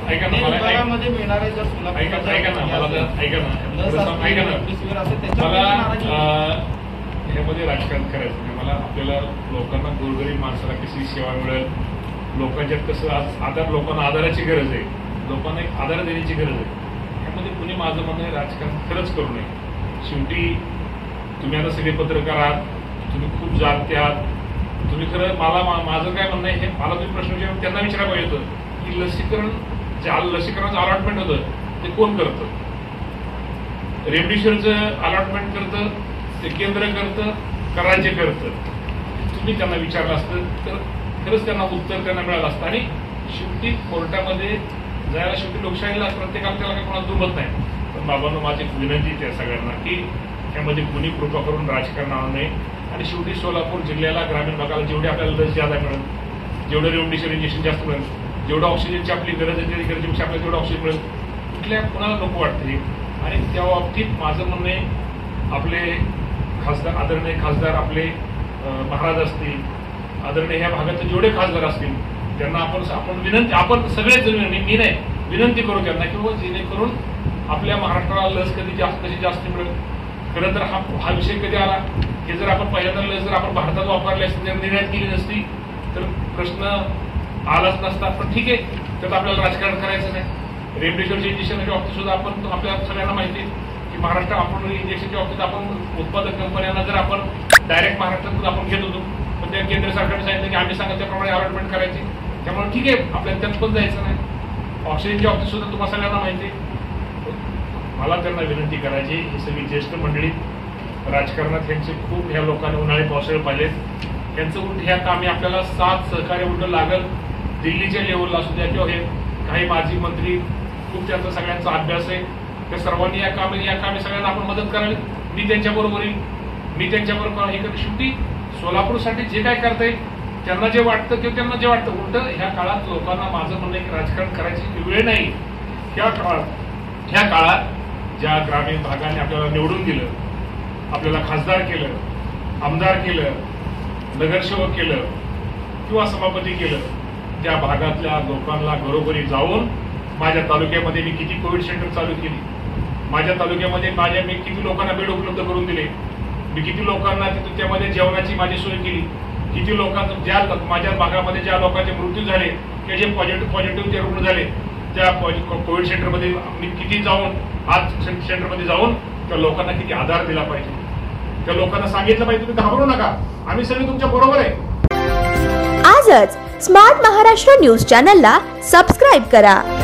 ऐका ना विभागामध्ये मिळणारे जर ऐका ना मला ह्यामध्ये राजकारण करायचं नाही. मला आपल्याला लोकांना गोरगरीब माणसाला कशी सेवा मिळेल, लोकांच्यात कसं आधार, लोकांना आधाराची गरज आहे, लोकांना एक आधार देण्याची गरज आहे. ह्यामध्ये कुणी माझं म्हणणं आहे राजकारण खरंच करू नये. शेवटी तुम्ही आता सगळे पत्रकार आहात, तुम्ही खूप जाणते आहात, तुम्ही खरं माझं काय म्हणणं आहे हे मला तुम्ही प्रश्न विचारून त्यांना विचारायला पाहिजे होतं की लसीकरणाचं अलॉटमेंट होतं ते कोण करतं? रेमडेसिवीरचं अलॉटमेंट करतं ते केंद्र करतं का राज्य करतं? तुम्ही त्यांना विचारलं असतं तर खरंच त्यांना उत्तर त्यांना मिळालं असतं. आणि शेवटी कोर्टामध्ये जायला शेवटी लोकशाहीला प्रत्येकाला त्याला काही कोणाला दुमत नाही. पण बाबांनो माझी विनंती आहे सगळ्यांना की त्यामध्ये कुणी कृपा करून राजकारण आणू नये. आणि शेवटी सोलापूर जिल्ह्याला, ग्रामीण भागाला जेवढे आपल्याला लस ज्यादा मिळेल, जेवढं रेमडेसिवीर इंजेक्शन जास्त मिळेल, जेवढं ऑक्सिजनची आपली गरज आहे गरजेपेक्षा आपल्याला जेवढं ऑक्सिजन मिळेल, कुठल्या कुणाला नको वाटते. आणि त्या बाबतीत माझं म्हणणं आहे आपले खासदार, आदरणीय खासदार आपले महाराज असतील, आदरणीय ह्या भागातले जेवढे खासदार असतील त्यांना आपण विनंती, आपण सगळेच मी नाही विनंती करू त्यांना की जेणेकरून आपल्या महाराष्ट्राला लस कशी जास्त मिळेल. खरं तर हा विषय कधी आला हे जर आपण पहिल्यांदा लस जर आपण भारतात वापरली असती, जर निर्यात केली नसती तर प्रश्न आलाच नसता. पण ठीक आहे, त्यात आपल्याला राजकारण करायचं नाही. रेमडेसिवीरच्या इंजेक्शनच्या बाबतीत सुद्धा आपण आपल्याला सगळ्यांना माहिती आहे की महाराष्ट्र आपण इंजेक्शनच्या बाबतीत आपण उत्पादक कंपन्यांना जर आपण डायरेक्ट महाराष्ट्रातून आपण घेत होतो, पण त्या केंद्र सरकारने सांगितलं की आम्ही सांगितलं त्याप्रमाणे अलॉटमेंट करायची. त्यामुळे ठीक आहे, आपल्याला त्यात पण जायचं नाही. ऑक्सिजनच्या बाबतीत सुद्धा तुम्हाला सगळ्यांना माहिती आहे. मला त्यांना विनंती करायची, ही सगळी ज्येष्ठ मंडळी राजकारणात ह्यांचे खूप ह्या लोकांनी उन्हाळे पावसाळे पाहिजेत. त्यांचं उलट ह्या कामी आपल्याला साथ सहकार्य उलट लागल. दिल्लीच्या लेवलला असू द्या किंवा हे काही माजी मंत्री, खूप त्यांचा सगळ्यांचा अभ्यास आहे. त्या सर्वांनी या कामी सगळ्यांना आपण मदत करावी. मी त्यांच्याबरोबर येईल, मी त्यांच्याबरोबर हे करू. शेवटी सोलापूरसाठी जे काय करता येईल त्यांना जे वाटतं किंवा त्यांना जे वाटतं उलट ह्या काळात लोकांना माझं म्हणणं एक राजकारण करायची वेळ नाही. ह्या काळात ज्या ग्रामीण भागाने आपल्याला निवडून दिलं, आपल्याला खासदार केलं, आमदार केलं, नगरसेवक केलं किंवा सभापती केलं, त्या भागातल्या लोकांना घरोघरी जाऊन माझ्या तालुक्यामध्ये मी किती कोविड सेंटर चालू केली, माझ्या तालुक्यामध्ये मी किती लोकांना बेड उपलब्ध करून दिले, मी किती लोकांना त्यामध्ये जेवणाची माझी सोय केली, किती लोकांना ज्या माझ्या भागामध्ये ज्या लोकांचे मृत्यू झाले किंवा जे पॉझिटिव्ह रुग्ण झाले त्या कोविड सेंटरमध्ये मी किती जाऊन आज सेंटरमध्ये जाऊन त्या लोकांना किती आधार दिला पाहिजे, त्या लोकांना सांगितलं पाहिजे तुम्ही घाबरू नका, आम्ही सगळे तुमच्या बरोबर आहे. आजच स्मार्ट महाराष्ट्र न्यूज चॅनलला सबस्क्राईब करा.